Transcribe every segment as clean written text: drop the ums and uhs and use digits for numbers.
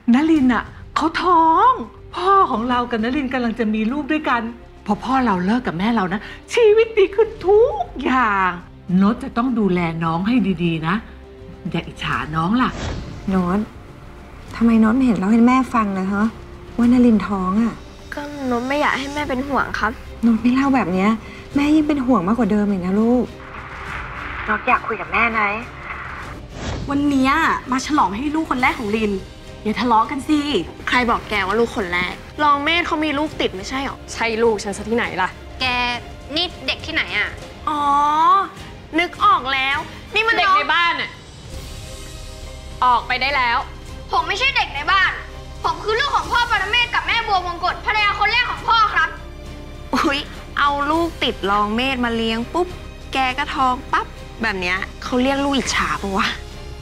นลินอ่ะเขาท้อง พ่อของเรากับนลินกำลังจะมีลูกด้วยกันพอพ่อเราเลิกกับแม่เรานะชีวิตดีขึ้นทุกอย่างโน้ตจะต้องดูแลน้องให้ดีๆนะอย่าอิจฉาน้องล่ะโน้ตทำไมโน้ตไม่เห็นเล่าให้แม่ฟังเลยฮะว่านลินท้องอ่ะก็โน้ตไม่อยากให้แม่เป็นห่วงครับโน้ตไม่เล่าแบบนี้แม่ยิ่งเป็นห่วงมากกว่าเดิมอีกนะลูกโน้ตอยากคุยกับแม่ไหมวันนี้มาฉลองให้ลูกคนแรกของลินอย่าทะเลาะกันสิใครบอกแกว่าลูกคนแรกรองเมธเขามีลูกติดไม่ใช่หรอใช่ลูกฉันซะที่ไหนล่ะแกนี่เด็กที่ไหนอ่ะอ๋อนึกออกแล้วนี่มันเด็กในบ้านอะออกไปได้แล้วผมไม่ใช่เด็กในบ้านผมคือลูกของพ่อปรเมศกับแม่บัวมงกฎภรรยาคนแรกของพ่อครับอุ๊ยเอาลูกติดรองเมธมาเลี้ยงปุ๊บแกก็ท้องปั๊บแบบเนี้ยเขาเรียกลูกอิจฉาปะวะ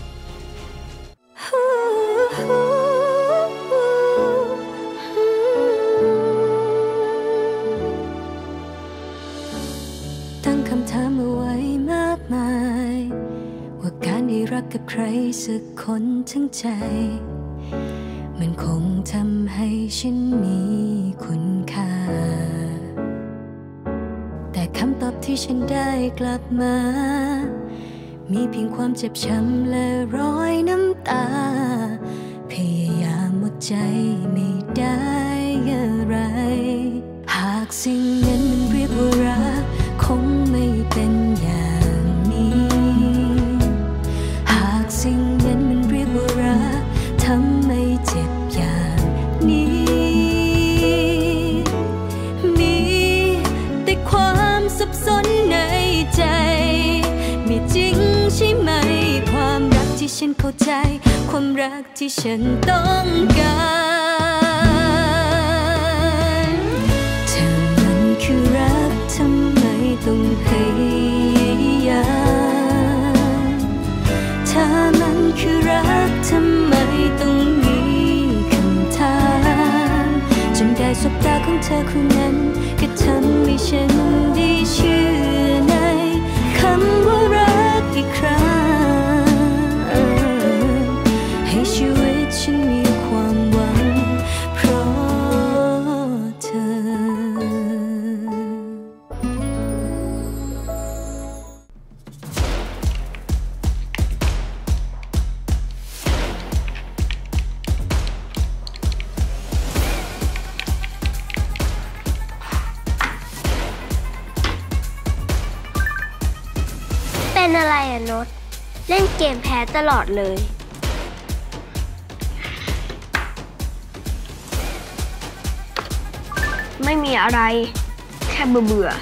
ตั้งคำถามเอาไว้มากมายว่าการได้รักกับใครสักคนทั้งใจมันคงทำให้ฉันมีคุณค่าแต่คำตอบที่ฉันได้กลับมามีเพียงความเจ็บช้ำและรอยน้ำตาพยายามหมดใจไม่ได้อะไรหากสิ่งนั้นมันเรียกว่ารักคงไม่เป็นอย่างนี้หากสิ่งนั้นมันเรียกว่ารักทำไมเจ็บอย่างนี้มีแต่ความสับสนในใจไม่จริงใช่ไหมความรักที่ฉันเข้าใจความรักที่ฉันต้องการเธอมันคือรักทำไมต้องพยายามถ้ามันคือรักทำไมต้องมีคำถามจนได้สบตาของเธอคนนั้นก็ทำให้ฉันได้เชื่อในคำว่ารักอีกครั้งให้ชีวิตฉันมีความหวังเพราะเธอเป็นอะไรอะโน้ตเล่นเกมแพ้ตลอดเลยไม่มีอะไรแค่เบื่อ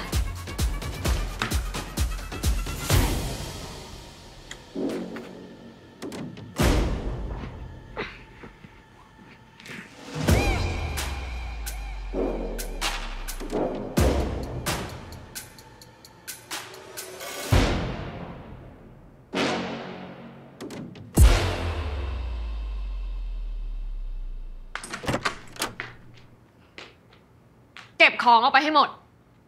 เก็บของเอาไปให้หมด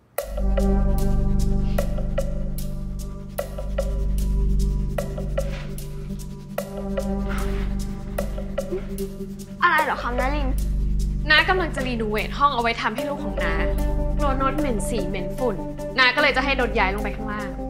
อะไรเหรอคำนะลินน้ากำลังจะรีโนเวทห้องเอาไว้ทำให้ลูกของน้ากลัวโน้ตเหม็นสีเหม็นฝุ่นน้าก็เลยจะให้โดดย้ายลงไปข้างล่าง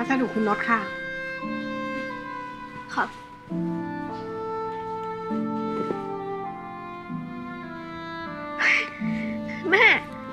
สดุคุณนชค่ะครับแม่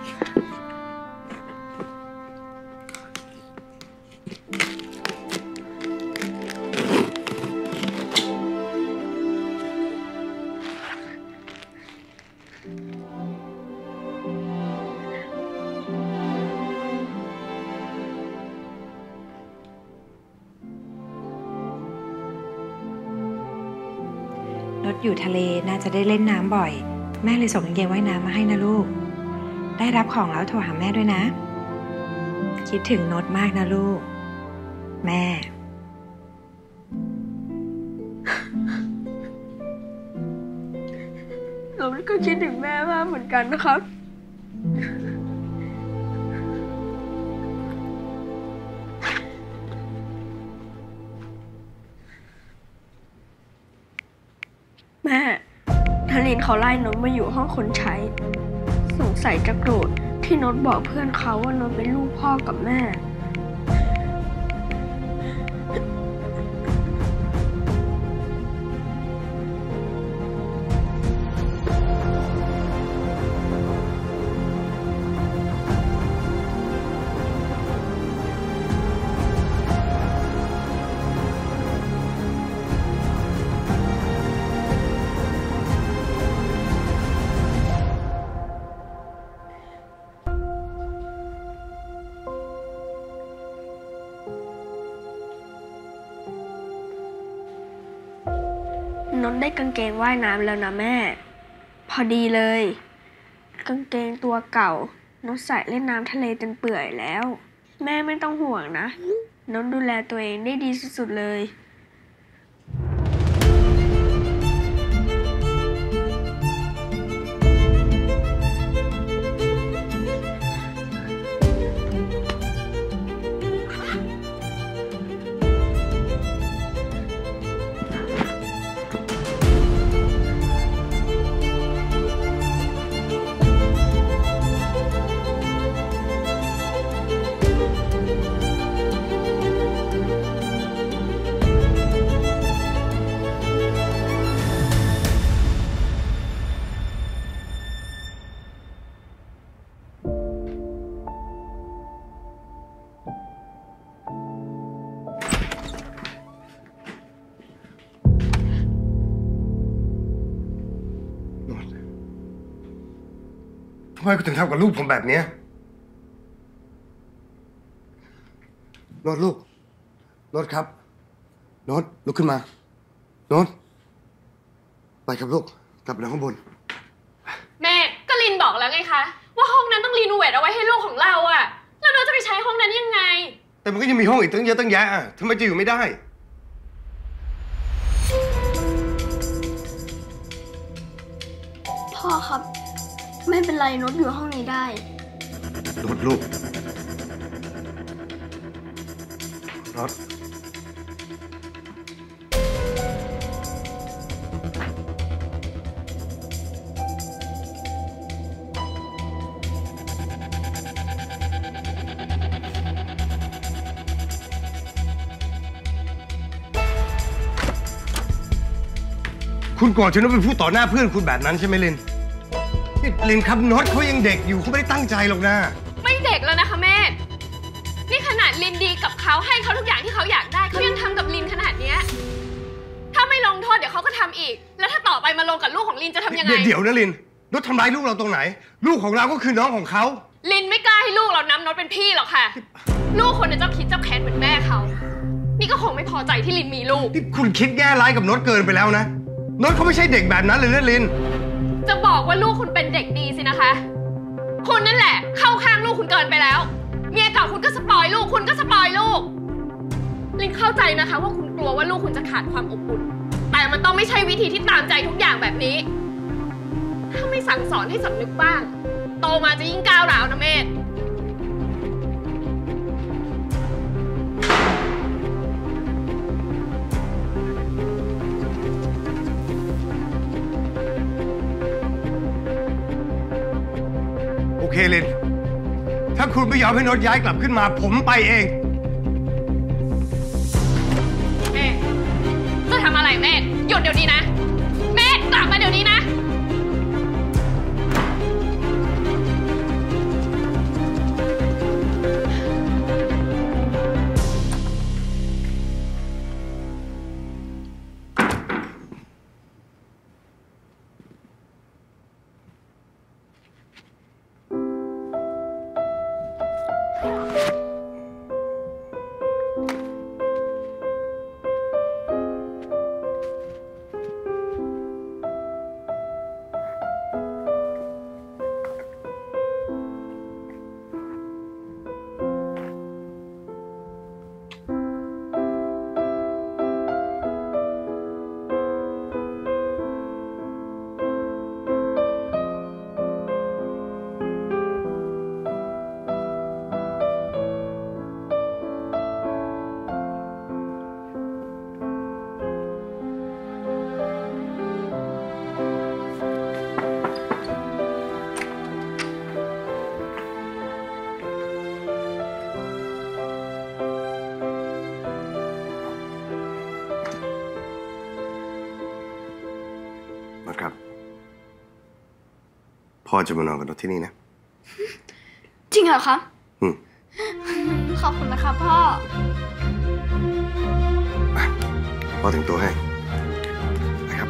นชอยู่ทะเลน่าจะได้เล่นน้ำบ่อยแม่เลยส่งกางเกงว่ายน้ำมาให้นะลูกได้รับของแล้วโทรหาแม่ด้วยนะคิดถึงนชมากนะลูกแม่หนูก็คิดถึงแม่มากเหมือนกันนะครับแม่นลินเขาไล่นนท์มาอยู่ห้องคนใช้สงสัยจะโกรธที่นนท์บอกเพื่อนเขาว่านนท์เป็นลูกพ่อกับแม่นนท์ได้กางเกงว่ายน้ำแล้วนะแม่พอดีเลยกางเกงตัวเก่านนท์ใส่เล่นน้ำทะเลจนเปื่อยแล้วแม่ไม่ต้องห่วงนะนนท์ดูแลตัวเองได้ดีสุดๆเลยทำไมคุณถึงทำกับลูกผมแบบนี้โน้ตลูกโน้ตครับโน้ตลุกขึ้นมาโน้ตไปครับลูกกลับไปข้างบนแม่ก็ลินบอกแล้วไงคะว่าห้องนั้นต้องรีโนเวทเอาไว้ให้ลูกของเราอะแล้วเราจะไปใช้ห้องนั้นยังไงแต่มันก็ยังมีห้องอีกตั้งเยอะตั้งแยะทำไมจะอยู่ไม่ได้พ่อครับไม่เป็นไรนนท์อยู่ห้องนี้ได้โน้ตลูกโน้ตคุณโกรธฉันว่าเป็นผู้ต่อหน้าเพื่อนคุณแบบนั้นใช่ไหมลินลินครับโน้ตเขายังเด็กอยู่เขาไม่ได้ตั้งใจหรอกนะไม่เด็กแล้วนะคะแม่นี่ขนาดลินดีกับเขาให้เขาทุกอย่างที่เขาอยากได้เขายังทำกับลินขนาดเนี้ยถ้าไม่ลงโทษเดี๋ยวเขาก็ทำอีกแล้วถ้าต่อไปมาลงกับลูกของลินจะทำยังไงเดี๋ยวนะลินโน้ตทำร้ายลูกเราตรงไหนลูกของเราก็คือน้องของเขาลินไม่กล้าให้ลูกเรานับโน้ตเป็นพี่หรอกค่ะลูกคนจะเจ้าคิดเจ้าแค้นเหมือนแม่เขานี่ก็คงไม่พอใจที่ลินมีลูกที่คุณคิดแย่ร้ายกับโน้ตเกินไปแล้วนะโน้ตเขาไม่ใช่เด็กแบบนั้นเลยนะลินจะบอกว่าลูกคุณเป็นเด็กดีสินะคะคุณนั่นแหละเข้าข้างลูกคุณเกินไปแล้วเมียเก่าคุณก็สปอยลูกคุณก็สปอยลูกลินเข้าใจนะคะว่าคุณกลัวว่าลูกคุณจะขาดความอบอุ่นแต่มันต้องไม่ใช่วิธีที่ตามใจทุกอย่างแบบนี้ถ้าไม่สั่งสอนให้สำนึกบ้างโตมาจะยิ่งก้าวร้าวนะเมธโอเคลินถ้าคุณไม่ยอมให้โน้ตย้ายกลับขึ้นมาผมไปเองทำอะไรเมธหยุดเดี๋ยวนี้นะเมธกลับมาเดี๋ยวนี้นะครับพ่อจะมานอนกับเราที่นี่นะจริงเหรอครับขอบคุณนะครับพ่อพ่อถึงตัวให้นะครับ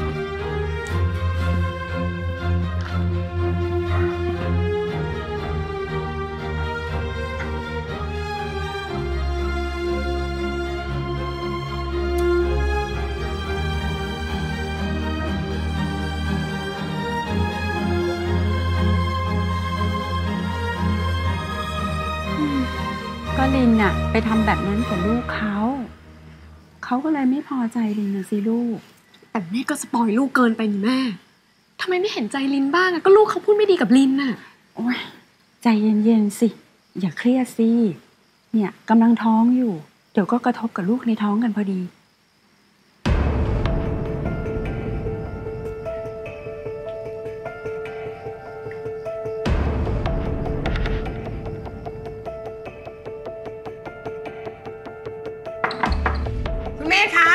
ก็ลินน่ะไปทำแบบนั้นกับลูกเขาก็เลยไม่พอใจลินนะสิลูกแต่แม่ก็สปอยลูกเกินไปนี่แม่ทำไมไม่เห็นใจลินบ้างอะก็ลูกเขาพูดไม่ดีกับลินน่ะโอ๊ยใจเย็นๆสิอย่าเครียดสิเนี่ยกำลังท้องอยู่เดี๋ยวก็กระทบกับลูกในท้องกันพอดีแม่คะ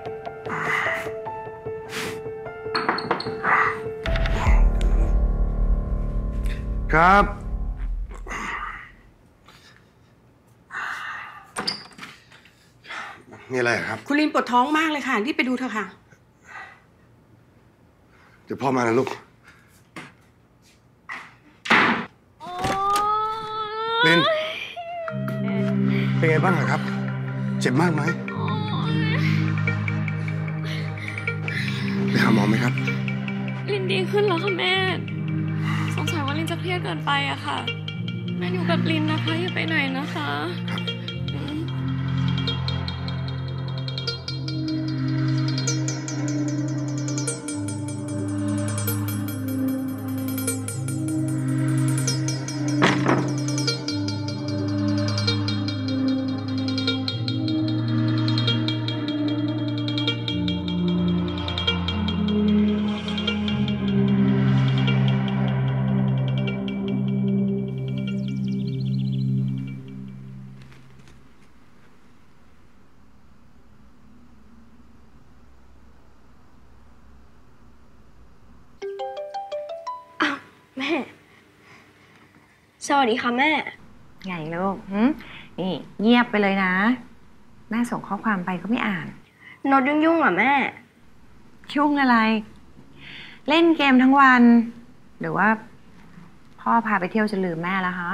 ครับมีอะไรครับคุณลินปวดท้องมากเลยค่ะรีบไปดูเถอะค่ะเดี๋ยวพ่อมานะลูกลินเป็นไงบ้างครับเจ็บมากไหมไปหาหมอไหมครับลินดีขึ้นแล้วค่ะแม่สงสัยว่าลินจะเครียดเกินไปอะค่ะแม่อยู่กับลินนะคะอย่าไปไหนนะคะแม่สวัสดีค่ะแม่ไงลูกนี่เงียบไปเลยนะแม่ส่งข้อความไปก็ไม่อ่านโน้ตยุ่งเหรอแม่ยุ่งอะไรเล่นเกมทั้งวันหรือว่าพ่อพาไปเที่ยวจะลืมแม่แล้วฮะ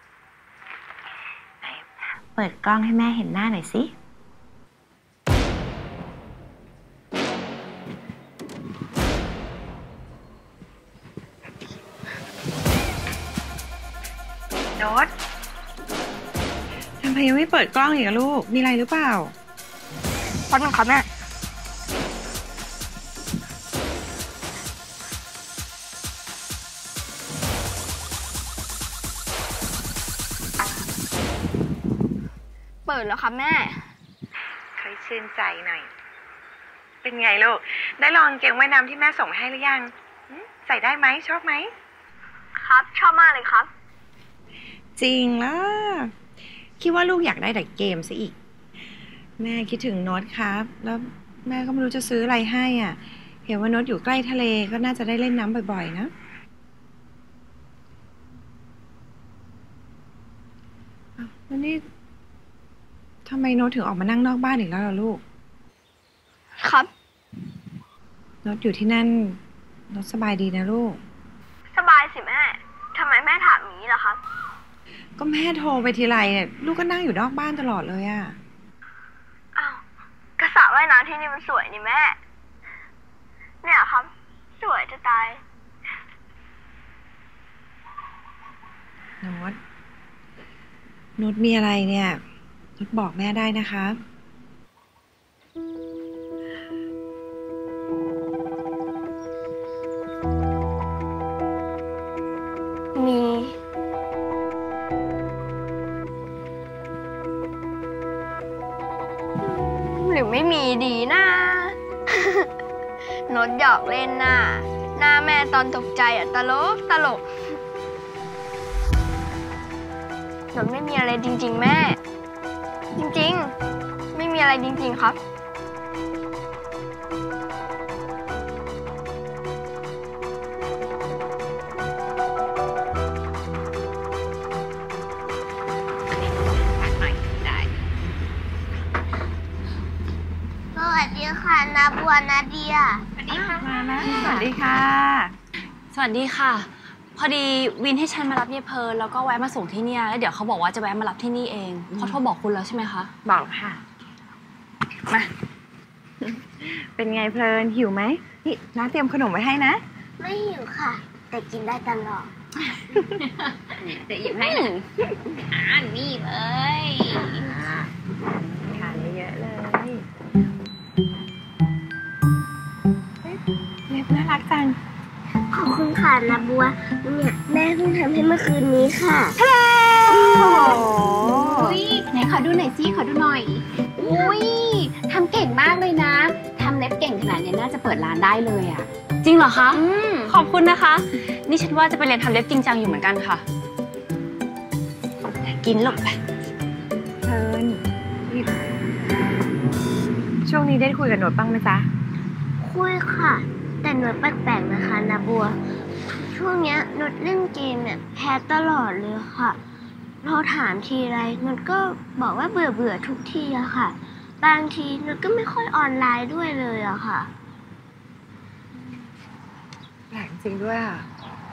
เปิดกล้องให้แม่เห็นหน้าหน่อยสิโน้ตทำไมยังไม่เปิดกล้องอีกอะลูกมีอะไรหรือเปล่าแป๊บนึงครับแม่เปิดแล้วครับแม่เคยชื่นใจหน่อยเป็นไงลูกได้ลองเกงว่ายน้ำที่แม่ส่งให้หรือยังใส่ได้ไหมชอบไหมครับชอบมากเลยครับจริงล่ะคิดว่าลูกอยากได้แต่เกมซะอีกแม่คิดถึงโน้ตครับแล้วแม่ก็ไม่รู้จะซื้ออะไรให้อ่ะ เห็นว่านดอยู่ใกล้ทะเลก็น่าจะได้เล่นน้ำบ่อยๆนะอ้าวแล้วนี่ทำไมนดถึงออกมานั่งนอกบ้านอีกแล้วล่ะลูกครับนดอยู่ที่นั่นนดสบายดีนะลูกสบายสิแม่ทำไมแม่ถามอย่างนี้ล่ะครับก็แม่โทรไปทีไรเนี่ยลูกก็นั่งอยู่นอกบ้านตลอดเลยอ่ะอ้าวกระสระว่ายน้ำที่นี่มันสวยนี่แม่ เนี่ยครับ สวยจะตายนดมีอะไรเนี่ยนดบอกแม่ได้นะคะมี หรือไม่มีดีนะ นดหยอกเล่นหน้าแม่ตอนตกใจตลกนดไม่มีอะไรจริงๆแม่ จริงๆไม่มีอะไรจริงๆครับสวัสดีค่ะนาบัวนาเดียสวัสดีค่ะมาแล้วสวัสดีค่ะสวัสดีค่ะ พอดีวินให้ฉันมารับเยเพลินแล้วก็แวะมาส่งที่เนี่ยแล้วเดี๋ยวเขาบอกว่าจะแวะมารับที่นี่เองเขาโทรบอกคุณแล้วใช่ไหมคะบอกค่ะ มา เป็นไงเพลินหิวไหมนี่น้าเตรียมขนมไว้ให้นะไม่หิวค่ะ แต่กินได้ตลอดเดี๋ยวหยิบให้นี่เลยทานเยอะๆเลยเล็บน่ารักจังขอบคุณค่ะนาบัวเนี่ยแม่เพิ่งทำให้เมื่อคืนนี้ค่ะโอ้โหอุ้ยไหนขอดูหน่อยสิขอดูหน่อยอุ้ยทำเก่งมากเลยนะทำเล็บเก่งขนาดนี้น่าจะเปิดร้านได้เลยอ่ะจริงเหรอคะขอบคุณนะคะ นี่ฉันว่าจะไปเรียนทำเล็บจริงจังอยู่เหมือนกันค่ะ กินลงไปเพลินนี่ช่วงนี้ได้คุยกับหนวดบ้างไหมจ๊ะคุยค่ะ แต่หนวดแปลกๆนะคะนาบัว ช่วงเนี้ยหนวดเล่นเกมเนี่ยแพ้ตลอดเลยค่ะพอถามทีไรหนวดก็บอกว่าเบื่อทุกทีอะค่ะ บางทีหนวดก็ไม่ค่อยออนไลน์ด้วยเลยอะค่ะแปลกจริงด้วยอ่ะ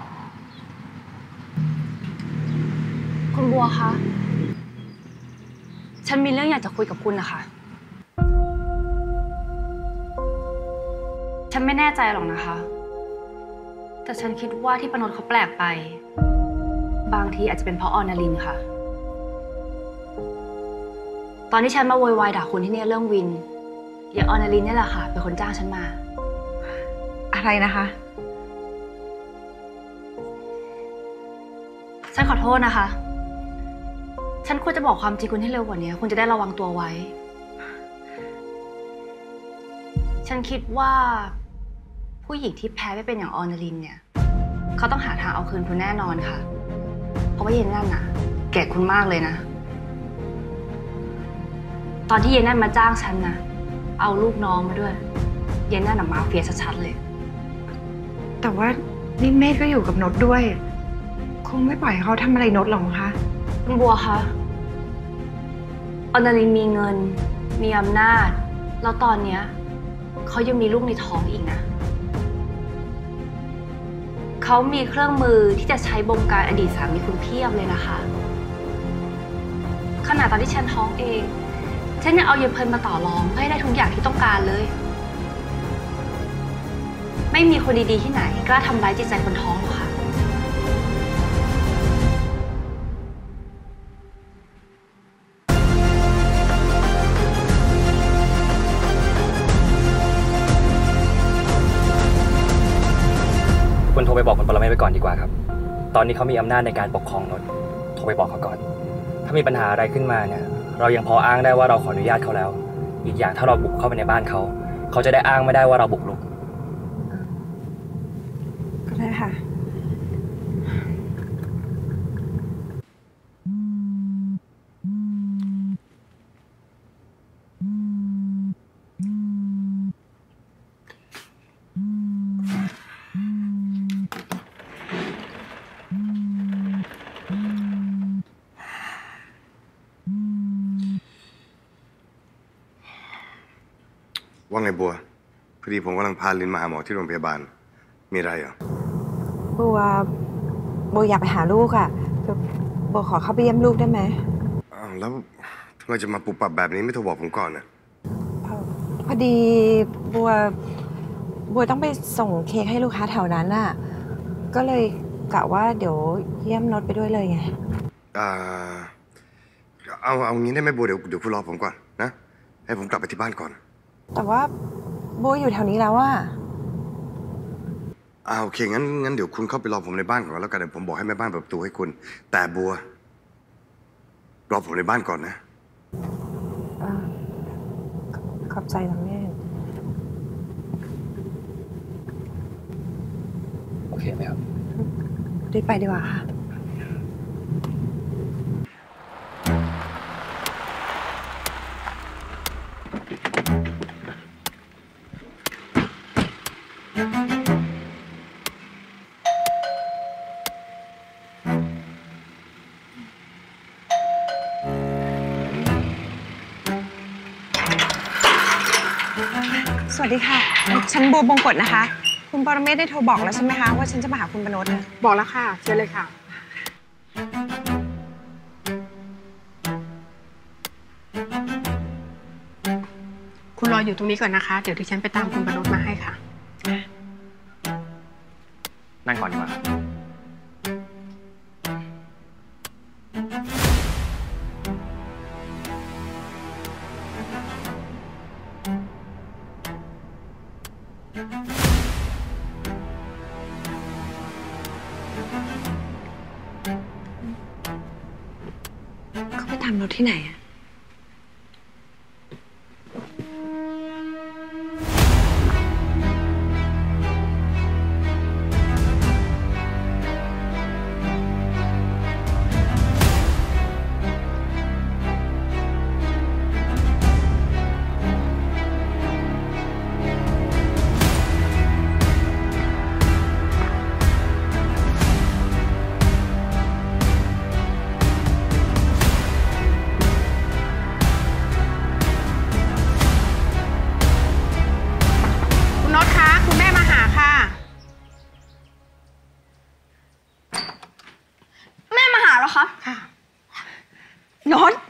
คุณบัวคะฉันมีเรื่องอยากจะคุยกับคุณนะคะ ฉันไม่แน่ใจหรอกนะคะ แต่ฉันคิดว่าที่ปนดเขาแปลกไป บางทีอาจจะเป็นเพราะออนาลินค่ะ ตอนที่ฉันมาโวยวายด่าคุณที่นี่เรื่องวินอย่างออนาลินนี่แหละค่ะเป็นคนจ้างฉันมาอะไรนะคะฉันขอโทษนะคะ ฉันควรจะบอกความจริงคุณให้เร็วกว่านี้คุณจะได้ระวังตัวไว้ ฉันคิดว่าผู้หญิงที่แพ้ไม่เป็นอย่างออนาลินเนี่ยเขาต้องหาทางเอาคืนคุณแน่นอนค่ะ เพราะว่าเย็นนั่นน่ะแก่คุณมากเลยนะ ตอนที่เย็นนั่นมาจ้างฉันนะเอาลูกน้องมาด้วย เย็นนั่นน่ะมาเฟียชัดๆเลยแต่ว่านี่เมธก็อยู่กับนดด้วย คงไม่ปล่อยให้เขาทำอะไรนดหรอกมั้งคะคุณบัวคะออนาลินมีเงิน มีอำนาจ แล้วตอนเนี้ยเขายังมีลูกในท้องอีกนะ เขามีเครื่องมือที่จะใช้บงการอดีตสามีคุณเพียบเลยนะคะ ขนาดตอนที่ฉันท้องเอง ฉันยังเอาเยเพลินมาต่อรองเพื่อให้ได้ทุกอย่างที่ต้องการเลย ไม่มีคนดีๆที่ไหนกล้าทำร้ายจิตใจคนท้องหรอกค่ะคุณโทรไปบอกคุณปรเมศไปก่อนดีกว่าครับ ตอนนี้เขามีอำนาจในการปกครองนนท์โทรไปบอกเขาก่อน ถ้ามีปัญหาอะไรขึ้นมาเนี่ย เรายังพออ้างได้ว่าเราขออนุญาตเขาแล้ว อีกอย่างถ้าเราบุกเข้าไปในบ้านเขา เขาจะได้อ้างไม่ได้ว่าเราบุกรุกก็ได้ค่ะเว่าไงบัวพอดีผมกำลังพาลินมาหาหมอที่โรงพยาบาลมีอะไรเหรอบัวอยากไปหาลูกอ่ะบัวขอเข้าไปเยี่ยมลูกได้ไหมแล้วทำไมจะมาปุบปับแบบนี้ไม่โทรบอกผมก่อนนะพอดีบัวต้องไปส่งเค้กให้ลูกค้าแถวนั้นน่ะก็เลยกะว่าเดี๋ยวเยี่ยมน็อตไปด้วยเลยไงเอางี้ได้ไหมบัวเดี๋ยวคุณรอผมก่อนนะให้ผมกลับไปที่บ้านก่อนแต่ว่าบัวอยู่แถวนี้แล้วอ่ะโอเคงั้นเดี๋ยวคุณเข้าไปรอผมในบ้านก่อนแล้วกันเดี๋ยวผมบอกให้แม่บ้านเปิดประตูให้คุณแต่บัวรอผมในบ้านก่อนนะขอบใจนะแม่โอเคไหมครับรีบไปดีกว่าค่ะสวัสดีค่ะฉันบัวบงกฎนะคะคุณปรเมศได้โทรบอกแล้วใช่ไหมคะว่าฉันจะมาหาคุณปนดบอกแล้วค่ะเชิญเลยค่ะคุณรออยู่ตรงนี้ก่อนนะคะเดี๋ยวดิฉันไปตามคุณปนดมาให้ค่ะนั่งก่อนดีกว่าเขาไปตามรถที่ไหนอะค่ะน็อต